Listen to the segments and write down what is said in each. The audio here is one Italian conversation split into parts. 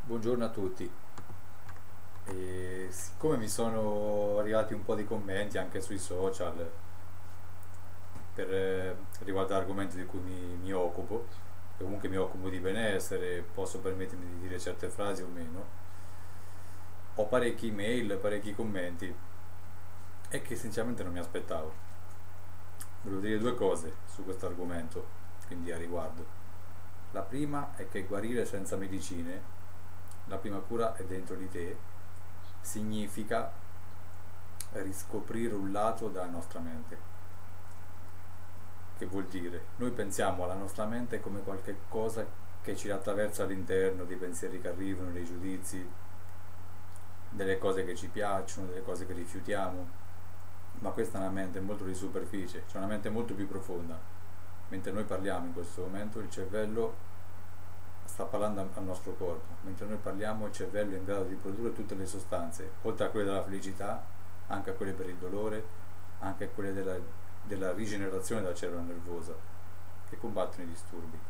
Buongiorno a tutti. Siccome mi sono arrivati un po' di commenti anche sui social per riguardo argomenti di cui mi occupo, e comunque mi occupo di benessere, posso permettermi di dire certe frasi o meno, ho parecchi email, parecchi commenti e che sinceramente non mi aspettavo. Volevo dire due cose su questo argomento, quindi a riguardo. La prima è che guarire senza medicine, la prima cura è dentro di te, significa riscoprire un lato della nostra mente. Che vuol dire? Noi pensiamo alla nostra mente come qualche cosa che ci attraversa all'interno, dei pensieri che arrivano, dei giudizi, delle cose che ci piacciono, delle cose che rifiutiamo, ma questa è una mente molto di superficie, cioè una mente molto più profonda. Mentre noi parliamo in questo momento, il cervello sta parlando al nostro corpo, mentre noi parliamo il cervello è in grado di produrre tutte le sostanze, oltre a quelle della felicità, anche a quelle per il dolore, anche a quelle della rigenerazione della cellula nervosa, che combattono i disturbi.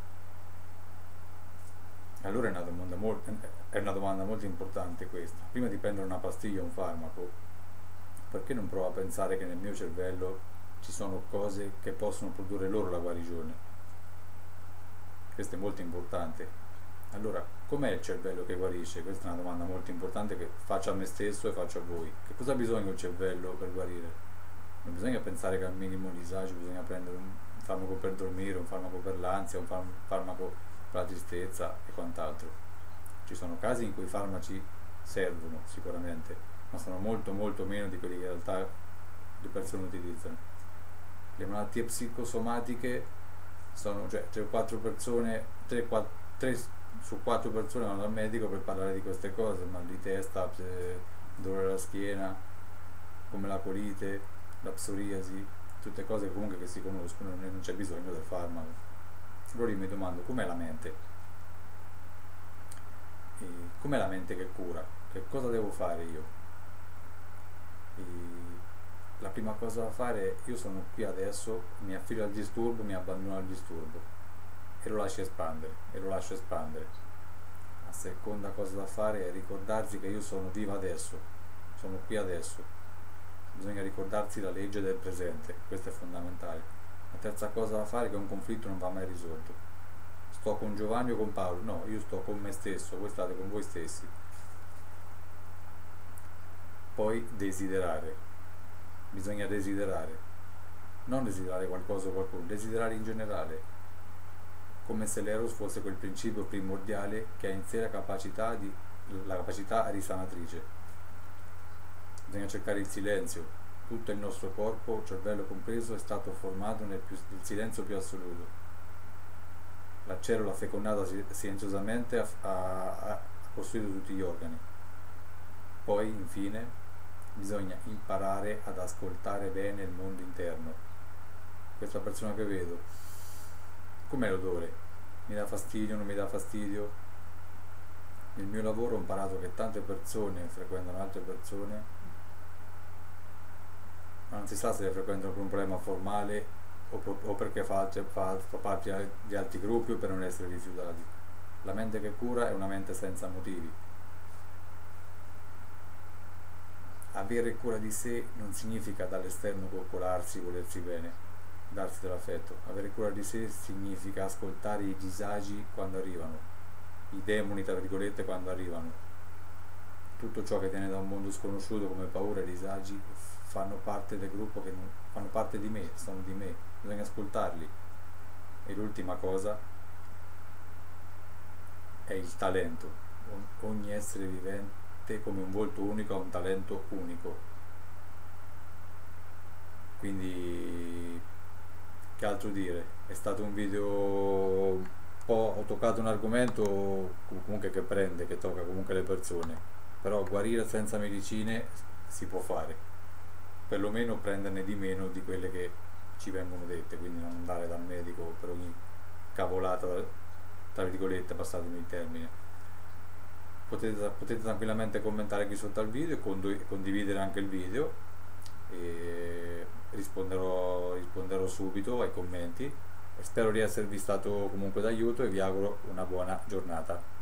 Allora è una domanda molto importante questa. Prima di prendere una pastiglia o un farmaco, perché non provo a pensare che nel mio cervello ci sono cose che possono produrre loro la guarigione? Questo è molto importante. Allora, com'è il cervello che guarisce? Questa è una domanda molto importante che faccio a me stesso e faccio a voi. Che cosa ha bisogno il cervello per guarire? Non bisogna pensare che al minimo disagio bisogna prendere un farmaco per dormire, un farmaco per l'ansia, un farmaco per la tristezza e quant'altro. Ci sono casi in cui i farmaci servono sicuramente, ma sono molto molto meno di quelli che in realtà le persone utilizzano. Le malattie psicosomatiche sono, cioè 3 o 4 persone, 3 su 4 persone vanno dal medico per parlare di queste cose, mal di testa, dolore alla schiena, come la colite, la psoriasi, tutte cose comunque che si conoscono e non c'è bisogno del farmaco. Allora io mi domando com'è la mente? E com'è la mente che cura? Che cosa devo fare io? E la prima cosa da fare è io sono qui adesso, mi affido al disturbo, mi abbandono al disturbo e lo lascio espandere e lo lascio espandere. La seconda cosa da fare è ricordarsi che io sono vivo adesso, sono qui adesso. Bisogna ricordarsi la legge del presente, questo è fondamentale. La terza cosa da fare è che un conflitto non va mai risolto. Sto con Giovanni o con Paolo? No, io sto con me stesso, voi state con voi stessi. Poi desiderare. Bisogna desiderare. Non desiderare qualcosa o qualcuno, desiderare in generale. Come se l'eros fosse quel principio primordiale che ha in sé la capacità risanatrice. Bisogna cercare il silenzio. Tutto il nostro corpo, cervello compreso, è stato formato nel silenzio più assoluto. La cellula fecondata silenziosamente ha costruito tutti gli organi. Poi, infine, bisogna imparare ad ascoltare bene il mondo interno. Questa persona che vedo, com'è l'odore? Mi dà fastidio, non mi dà fastidio? Nel mio lavoro ho imparato che tante persone frequentano altre persone, ma non si sa se le frequentano per un problema formale o perché fa parte di altri gruppi o per non essere rifiutati. La mente che cura è una mente senza motivi. Avere cura di sé non significa dall'esterno coccolarsi, volersi bene, darsi dell'affetto. Avere cura di sé significa ascoltare i disagi quando arrivano, i demoni tra virgolette quando arrivano. Tutto ciò che viene da un mondo sconosciuto come paura e disagi fanno parte del gruppo fanno parte di me, sono di me, bisogna ascoltarli. E l'ultima cosa è il talento. Ogni essere vivente come un volto unico ha un talento unico. Quindi che altro dire? È stato un video un po', ho toccato un argomento comunque che tocca comunque le persone, però guarire senza medicine si può fare, perlomeno prenderne di meno di quelle che ci vengono dette, quindi non andare dal medico per ogni cavolata, tra virgolette, passatemi il termine. Potete tranquillamente commentare qui sotto al video e condividere anche il video e risponderò subito ai commenti. Spero di esservi stato comunque d'aiuto e vi auguro una buona giornata.